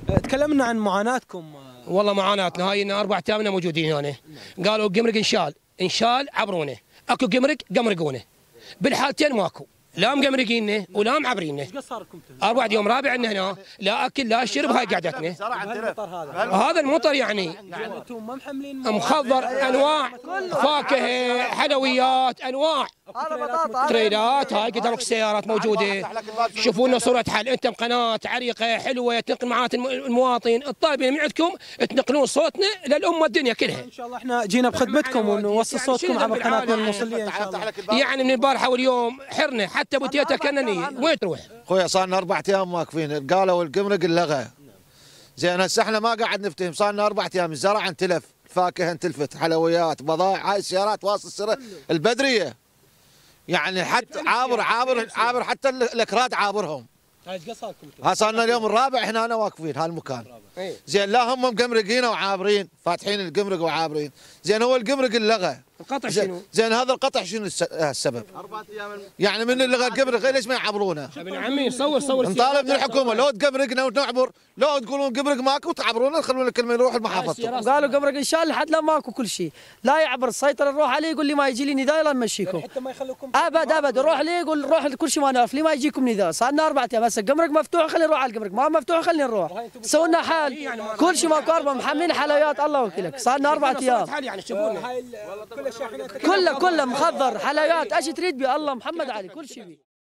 تكلمنا عن معاناتكم. والله معاناتنا هاي 4 ايام موجودين هنا. قالوا قمرق انشال عبرونه، اكو قمرق قمرقونه. بالحالتين ماكو، لا مقمرقينه ولا معبرينه. ايش صار لكم؟ 4 يوم رابع عندنا هنا، لا اكل لا شرب، هاي قعدتنا. هذا المطر يعني انتم ما محملين مخضر، انواع فاكهه، حلويات، انواع تريلات. هاي قدامك السيارات موجوده. شوفوا لنا صوره حل، انتم قناه عريقه حلوه تنقل معات المواطن الطيبين من عندكم، تنقلون صوتنا للامه الدنيا كلها. ان شاء الله احنا جينا بخدمتكم ونوصل صوتكم عبر قناتنا الموصليه ان شاء الله. يعني من البارحه واليوم حرنا، حتى بوتيتا كننيه وين تروح؟ خويا صار لنا 4 ايام واقفين، قالوا القمرق اللغى. زين هسه احنا ما قاعد نفتهم، صار لنا 4 ايام الزرع انتلف، الفاكهه انتلفت، حلويات، بضائع، هاي السيارات واصل السياره البدريه. يعني حتى عابر حتى الاكراد عابرهم. ايش قصاركم؟ ها صار لنا اليوم الرابع احنا هنا واقفين هالمكان. زين لا هم مقمرقين وعابرين، فاتحين القمرق وعابرين. زين هو القمرق اللغى. القطع شنو؟ زين هذا القطع شنو السبب؟ 4 ايام يعني من اللغى القمرق ليش ما يعبرونه؟ ابن عمي صور نطالب من الحكومه لو تقمرقنا ونعبر، لو تقولون قمرق ماكو تعبرونا تخلونا كل ما نروح المحافظه. قالوا قمرق ان شاء الله لحد لا ماكو كل شيء، لا يعبر السيطره نروح عليه يقول لي ما يجي لي نداء لا نمشيكم. حتى ما يخلوكم ابد نروح ليه يقول نروح كل شيء ما نعرف لي ما يجيكم نداء. صار لنا 4 ايام هسه القمرق مفتوح خلينا نروح على القمرق، ما مفتوح خلينا نروح. سووا لنا حال كل شيء ماكو 4 محملين حلويات الله وكلك. صار لنا 4 ايام يعني شوفونا كل الشاحنات كله مخضر حلويات ايش تريد بي الله محمد علي كل شيء بي.